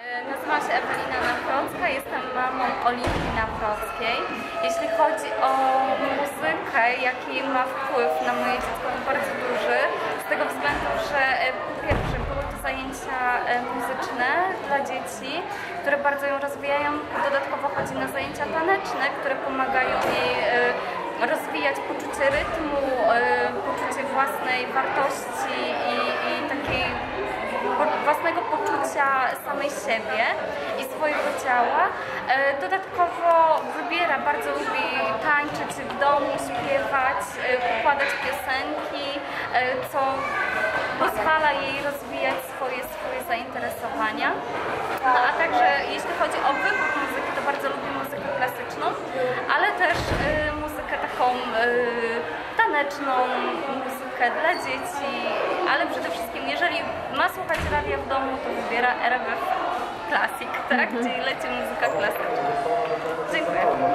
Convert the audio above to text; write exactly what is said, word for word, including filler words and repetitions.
Nazywam się Ewelina Nawrocka, jestem mamą Olimpii Nawrockiej. Jeśli chodzi o muzykę, jaki ma wpływ na moje dziecko, to bardzo duży, z tego względu, że po pierwsze były to zajęcia muzyczne dla dzieci, które bardzo ją rozwijają. Dodatkowo chodzi na zajęcia taneczne, które pomagają jej rozwijać poczucie rytmu, poczucie własnej wartości i, i takiej własnego poczucia samej siebie i swojego ciała. Dodatkowo wybiera, bardzo lubi tańczyć w domu, śpiewać, układać piosenki, co pozwala jej rozwijać swoje, swoje zainteresowania. No a także jeśli chodzi o wybór muzyki, to bardzo lubi muzykę klasyczną, ale też muzykę taką taneczną, muzykę dla dzieci, ale przede wszystkim jeżeli ma słuchać radia w domu, to wybiera R M F Classic, tak? Czyli leci muzyka klasyczna. Dziękuję.